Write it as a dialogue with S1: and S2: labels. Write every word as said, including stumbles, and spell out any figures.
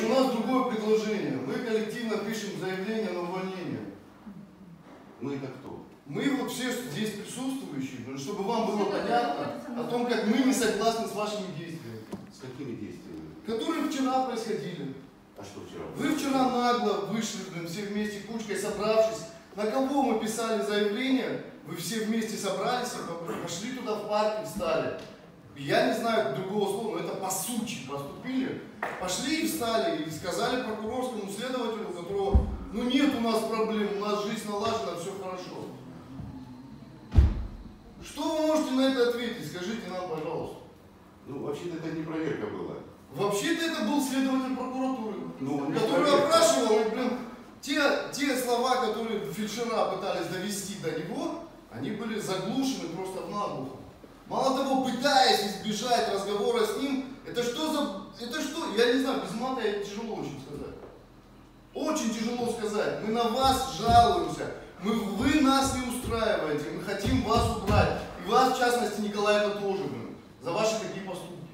S1: у нас другое предложение. Мы коллективно пишем заявление на увольнение.
S2: Мы это кто?
S1: Мы вот все здесь присутствующие, чтобы вам было понятно о том, как мы не согласны с вашими действиями.
S2: С какими действиями?
S1: Которые вчера происходили.
S2: А что вчера?
S1: Вы вчера нагло вышли, блин, все вместе кучкой собравшись. На кого мы писали заявление? Вы все вместе собрались и пошли туда в парк и встали. Я не знаю другого слова, но это по сути поступили. Пошли и встали и сказали прокурорскому следователю, у которого, ну нет у нас проблем, у нас жизнь налажена, все хорошо. Что вы можете на это ответить? Скажите нам, пожалуйста.
S2: Ну, вообще-то это не проверка была.
S1: Вообще-то это был следователь прокуратуры,
S2: ну,
S1: который опрашивал, и, блин, те, те слова, которые фельдшера пытались довести до него, они были заглушены просто в наглухо. Мало того, пытаясь избежать разговора с ним, это что за... Это что? Я не знаю, без мата это тяжело очень сказать. Очень тяжело сказать. Мы на вас жалуемся. Мы, вы нас не устраиваете. Мы хотим вас убрать. И вас, в частности, Николаевна, тоже, блин, за ваши такие поступки.